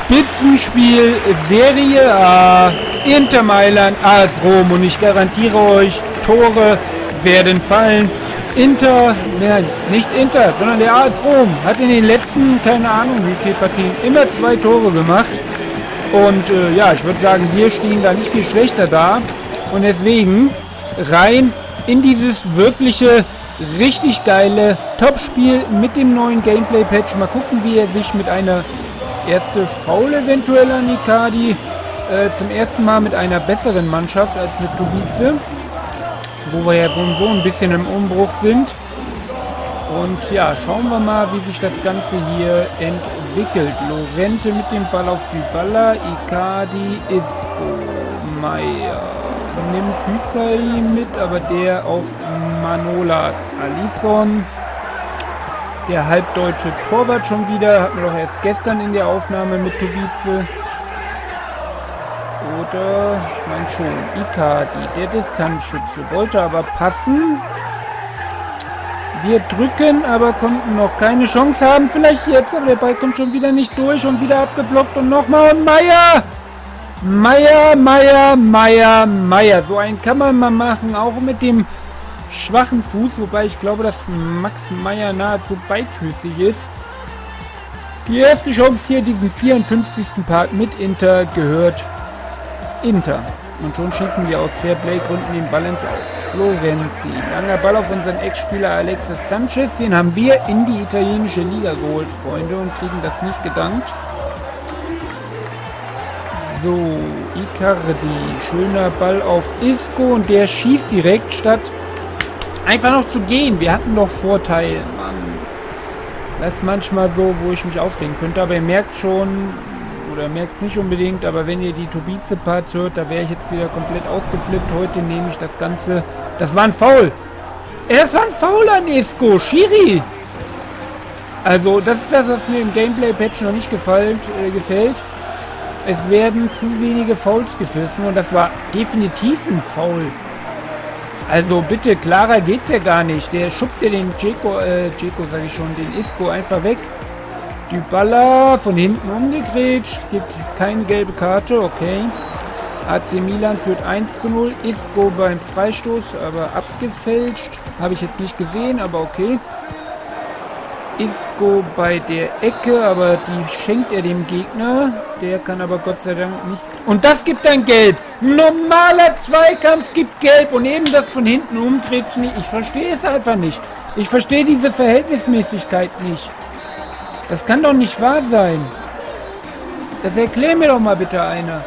Spitzenspiel, Serie A, Inter Mailand, AS Rom und ich garantiere euch, Tore werden fallen. Inter, nicht Inter, sondern der AS Rom hat in den letzten, keine Ahnung wie viele Partien, immer 2 Tore gemacht. Und ja, ich würde sagen, wir stehen da nicht viel schlechter da. Und deswegen rein in dieses wirkliche, richtig geile Topspiel mit dem neuen Gameplay-Patch. Mal gucken, wie er sich mit einer erste Foul eventuell an Icardi. Zum ersten Mal mit einer besseren Mannschaft als mit Tubice, wo wir ja so ein bisschen im Umbruch sind. Und ja, schauen wir mal, wie sich das Ganze hier entwickelt. Llorente mit dem Ball auf Dybala, Icardi, Isco, Meier. Nimmt Hüsain mit, aber der auf Manolas. Alisson, der halbdeutsche Torwart schon wieder, hatten wir doch erst gestern in der Aufnahme mit Tubice. Oder, ich meine schon, Icardi, der Distanzschütze, wollte aber passen. Wir drücken, aber konnten noch keine Chance haben. Vielleicht jetzt, aber der Ball kommt schon wieder nicht durch und wieder abgeblockt und nochmal und Meier! Meier. So einen kann man mal machen, auch mit dem schwachen Fuß, wobei ich glaube, dass Max Meier nahezu beidfüßig ist. Die erste Chance hier, diesen 54. Part mit Inter, gehört Inter. Und schon schießen wir aus Fairplay-Gründen den Ball ins Aus. Florenzi, langer Ball auf unseren Ex-Spieler Alexis Sanchez, den haben wir in die italienische Liga geholt, Freunde, und kriegen das nicht gedankt. So, Icardi, schöner Ball auf Isco und der schießt direkt, statt einfach noch zu gehen. Wir hatten doch Vorteile, Mann. Das ist manchmal so, wo ich mich aufregen könnte, aber ihr merkt schon, oder merkt es nicht unbedingt, aber wenn ihr die Tubice-Parts hört, da wäre ich jetzt wieder komplett ausgeflippt. Heute nehme ich das Ganze, das war ein Foul. Das war ein Foul an Isco, Schiri. Also, das ist das, was mir im Gameplay-Patch noch nicht gefällt. Es werden zu wenige Fouls gepfiffen und das war definitiv ein Foul. Also bitte, klarer geht's ja gar nicht. Der schubst ja den Dzeko sag ich schon, den Isco einfach weg. Dybala von hinten umgegrätscht, gibt keine gelbe Karte, okay. AC Milan führt 1:0, Isco beim Freistoß, aber abgefälscht. Habe ich jetzt nicht gesehen, aber okay. Isco bei der Ecke, aber die schenkt er dem Gegner. Der kann aber Gott sei Dank nicht. Und das gibt dann Gelb. Ein normaler Zweikampf gibt Gelb und eben das von hinten umdreht nicht. Ich verstehe es einfach nicht. Ich verstehe diese Verhältnismäßigkeit nicht. Das kann doch nicht wahr sein. Das erklär mir doch mal bitte einer.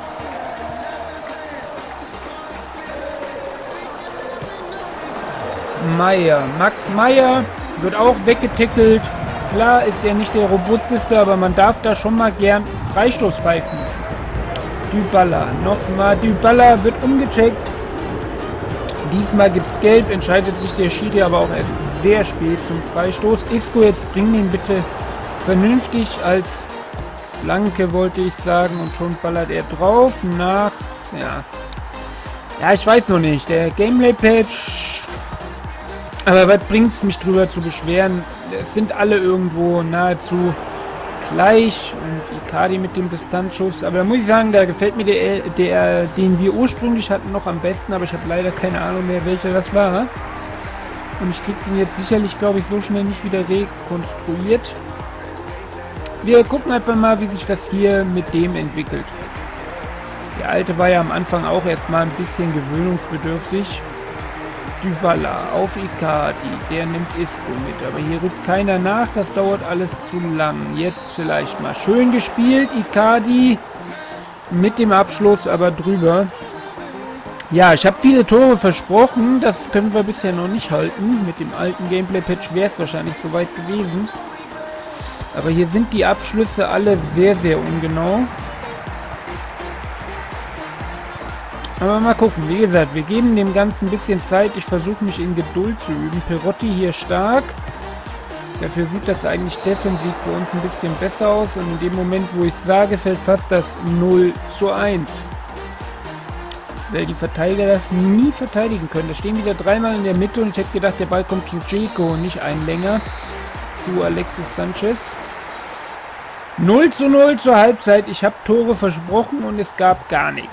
Meier. Max Meier wird auch weggetackelt. Klar ist er nicht der robusteste, aber man darf da schon mal gern Freistoß pfeifen. Dybala. Nochmal. Dybala wird umgecheckt. Diesmal gibt es Gelb. Entscheidet sich der Schiri aber auch erst sehr spät zum Freistoß. Isco, jetzt bring ihn bitte vernünftig als Flanke, wollte ich sagen. Und schon ballert er drauf. Nach. Ja, ich weiß noch nicht. Der Gameplay-Patch. Aber was bringt es mich drüber zu beschweren? Es sind alle irgendwo nahezu gleich. Und Icardi mit dem Distanzschuss. Aber da muss ich sagen, da gefällt mir der, den wir ursprünglich hatten, noch am besten. Aber ich habe leider keine Ahnung mehr, welcher das war. Und ich kriege den jetzt sicherlich, glaube ich, so schnell nicht wieder rekonstruiert. Wir gucken einfach mal, wie sich das hier mit dem entwickelt. Der alte war ja am Anfang auch erstmal ein bisschen gewöhnungsbedürftig. Dybala auf Icardi, der nimmt Isco mit, aber hier rückt keiner nach, das dauert alles zu lang. Jetzt vielleicht mal schön gespielt, Icardi mit dem Abschluss, aber drüber. Ja, ich habe viele Tore versprochen, das können wir bisher noch nicht halten. Mit dem alten Gameplay-Patch wäre es wahrscheinlich soweit gewesen. Aber hier sind die Abschlüsse alle sehr, sehr ungenau. Aber mal gucken, wie gesagt, wir geben dem Ganzen ein bisschen Zeit. Ich versuche mich in Geduld zu üben. Perotti hier stark. Dafür sieht das eigentlich defensiv bei uns ein bisschen besser aus. Und in dem Moment, wo ich sage, fällt fast das 0:1. Weil die Verteidiger das nie verteidigen können. Da stehen wieder dreimal in der Mitte und ich hätte gedacht, der Ball kommt zu Dzeko und nicht ein länger. Zu Alexis Sanchez. 0:0 zur Halbzeit. Ich habe Tore versprochen und es gab gar nichts.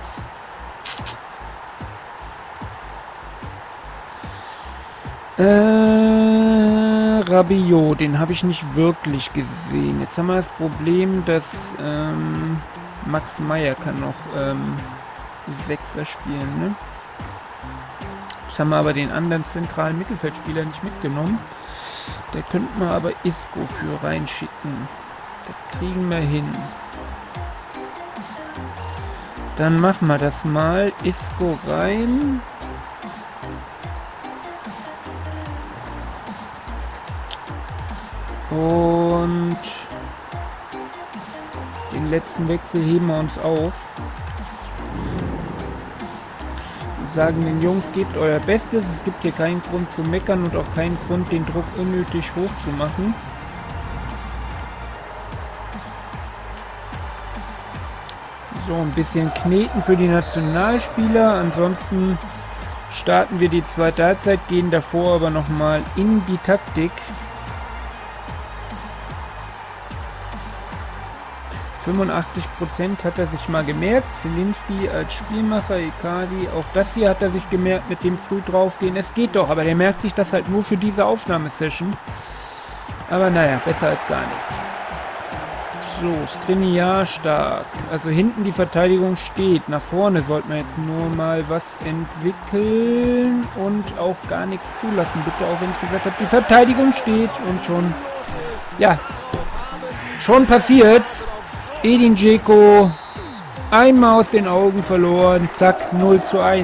Rabiot, den habe ich nicht wirklich gesehen. Jetzt haben wir das Problem, dass Max Meyer kann noch Sechser spielen, ne? Jetzt haben wir aber den anderen zentralen Mittelfeldspieler nicht mitgenommen. Da könnten wir aber Isco für reinschicken. Das kriegen wir hin. Dann machen wir das mal. Isco rein. Und den letzten Wechsel heben wir uns auf. Wir sagen den Jungs, gebt euer Bestes. Es gibt hier keinen Grund zu meckern und auch keinen Grund, den Druck unnötig hoch zu machen. So, ein bisschen kneten für die Nationalspieler. Ansonsten starten wir die zweite Halbzeit, gehen davor aber nochmal in die Taktik. 85% hat er sich mal gemerkt. Zielinski als Spielmacher, Icardi, auch das hier hat er sich gemerkt mit dem früh draufgehen. Es geht doch, aber der merkt sich das halt nur für diese Aufnahmesession. Aber naja, besser als gar nichts. So, Skriniar stark. Also hinten die Verteidigung steht. Nach vorne sollten wir jetzt nur mal was entwickeln und auch gar nichts zulassen. Bitte, auch wenn ich gesagt habe, die Verteidigung steht und schon, ja, schon passiert's. Edin Dzeko einmal aus den Augen verloren. Zack, 0:1.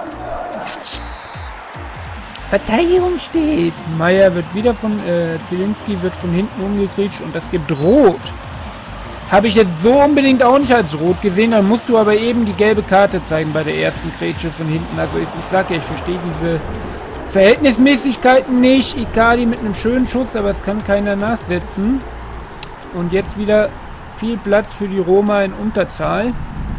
Verteidigung steht. Meyer wird wieder von Zielinski wird von hinten umgekretscht und das gibt Rot. Habe ich jetzt so unbedingt auch nicht als Rot gesehen. Dann musst du aber eben die gelbe Karte zeigen bei der ersten Grätsche von hinten. Also ich sage ja, ich verstehe diese Verhältnismäßigkeiten nicht. Icardi mit einem schönen Schuss, aber es kann keiner nachsetzen. Und jetzt wieder viel Platz für die Roma in Unterzahl.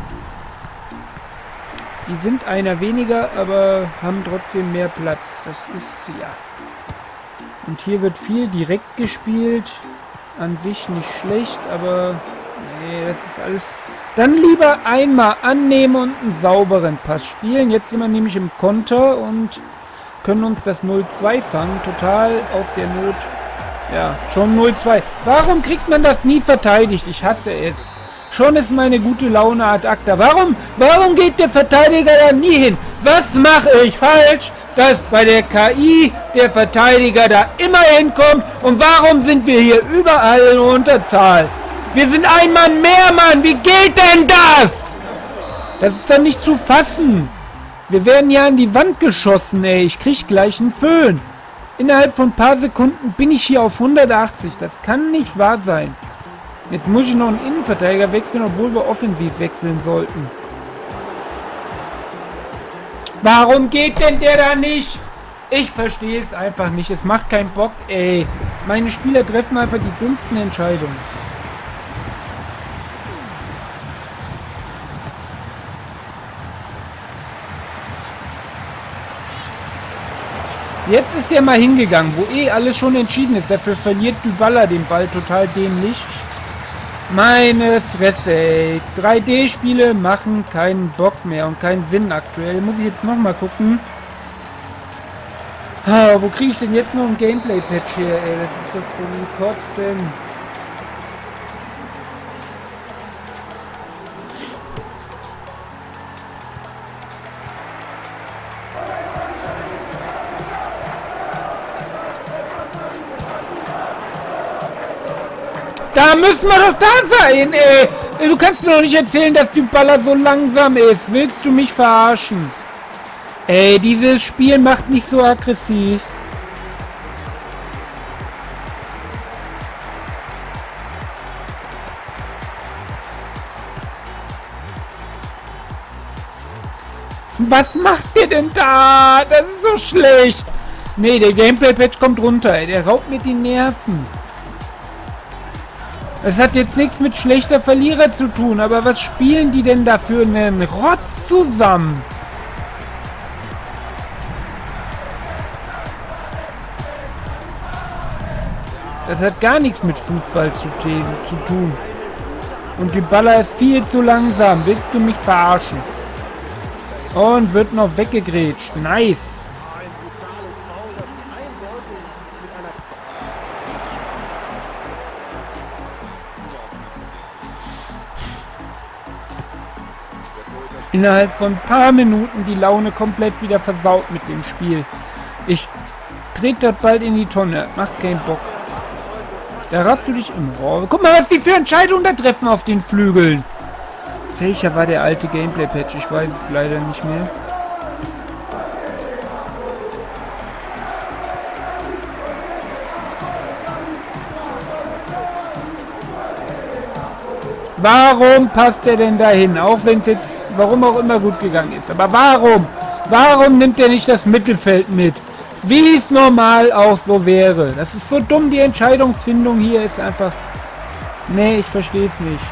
Die sind einer weniger, aber haben trotzdem mehr Platz. Das ist, ja. Und hier wird viel direkt gespielt. An sich nicht schlecht, aber nee, das ist alles. Dann lieber einmal annehmen und einen sauberen Pass spielen. Jetzt sind wir nämlich im Konter und können uns das 0:2 fangen. Total aus der Not. Ja, schon 0:2. Warum kriegt man das nie verteidigt? Ich hasse es. Schon ist meine gute Laune ad acta. Warum geht der Verteidiger da nie hin? Was mache ich falsch, dass bei der KI der Verteidiger da immer hinkommt? Und warum sind wir hier überall in Unterzahl? Wir sind ein Mann mehr, Mann. Wie geht denn das? Das ist doch nicht zu fassen. Wir werden ja an die Wand geschossen, ey. Ich krieg gleich einen Föhn. Innerhalb von ein paar Sekunden bin ich hier auf 180. Das kann nicht wahr sein. Jetzt muss ich noch einen Innenverteidiger wechseln, obwohl wir offensiv wechseln sollten. Warum geht denn der da nicht? Ich verstehe es einfach nicht. Es macht keinen Bock, ey. Meine Spieler treffen einfach die dümmsten Entscheidungen. Jetzt ist der mal hingegangen, wo eh alles schon entschieden ist. Dafür verliert Dybala den Ball total dämlich. Meine Fresse, ey. 3D-Spiele machen keinen Bock mehr und keinen Sinn aktuell. Muss ich jetzt nochmal gucken. Wo kriege ich denn jetzt noch ein Gameplay-Patch hier, ey? Das ist doch zum Kotzen. Da müssen wir doch da sein, ey. Du kannst mir doch nicht erzählen, dass Dybala so langsam ist. Willst du mich verarschen? Ey, dieses Spiel macht mich so aggressiv. Was macht ihr denn da? Das ist so schlecht. Nee, der Gameplay-Patch kommt runter, ey. Der raubt mir die Nerven. Es hat jetzt nichts mit schlechter Verlierer zu tun, aber was spielen die denn da für einen Rotz zusammen? Das hat gar nichts mit Fußball zu tun. Und Dybala ist viel zu langsam. Willst du mich verarschen? Und wird noch weggegrätscht. Nice. Innerhalb von ein paar Minuten die Laune komplett wieder versaut mit dem Spiel. Ich trete das bald in die Tonne. Macht keinen Bock. Da raffst du dich im Rohr. Guck mal, was die für Entscheidungen da treffen auf den Flügeln. Welcher war der alte Gameplay-Patch? Ich weiß es leider nicht mehr. Warum passt der denn dahin? Auch wenn es jetzt, warum auch immer, gut gegangen ist. Aber warum? Warum nimmt er nicht das Mittelfeld mit? Wie es normal auch so wäre. Das ist so dumm, die Entscheidungsfindung hier ist einfach... Nee, ich verstehe es nicht.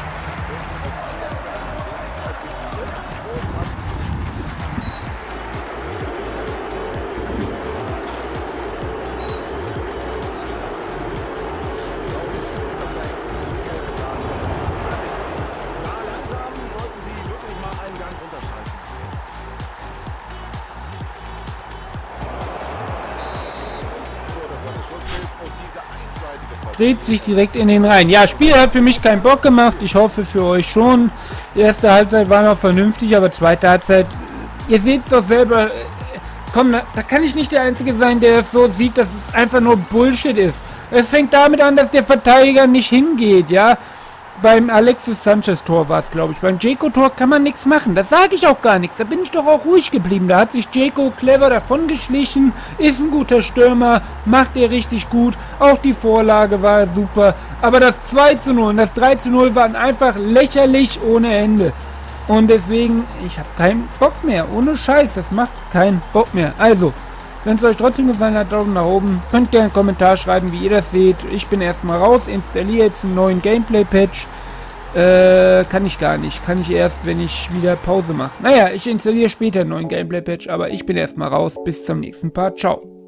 Dreht sich direkt in den Reihen. Ja, Spiel hat für mich keinen Bock gemacht. Ich hoffe für euch schon. Die erste Halbzeit war noch vernünftig, aber zweite Halbzeit, ihr seht es doch selber. Komm, da kann ich nicht der Einzige sein, der es so sieht, dass es einfach nur Bullshit ist. Es fängt damit an, dass der Verteidiger nicht hingeht, ja. Beim Alexis Sanchez-Tor war es, glaube ich. Beim Dzeko-Tor kann man nichts machen. Das sage ich auch gar nichts. Da bin ich doch auch ruhig geblieben. Da hat sich Dzeko clever davon geschlichen. Ist ein guter Stürmer. Macht er richtig gut. Auch die Vorlage war super. Aber das 2:0 und das 3:0 waren einfach lächerlich ohne Ende. Und deswegen, ich habe keinen Bock mehr. Ohne Scheiß. Das macht keinen Bock mehr. Also, wenn es euch trotzdem gefallen hat, Daumen nach oben. Könnt gerne einen Kommentar schreiben, wie ihr das seht. Ich bin erstmal raus, installiere jetzt einen neuen Gameplay-Patch. Kann ich gar nicht. Kann ich erst, wenn ich wieder Pause mache. Naja, ich installiere später einen neuen Gameplay-Patch, aber ich bin erstmal raus. Bis zum nächsten Part. Ciao.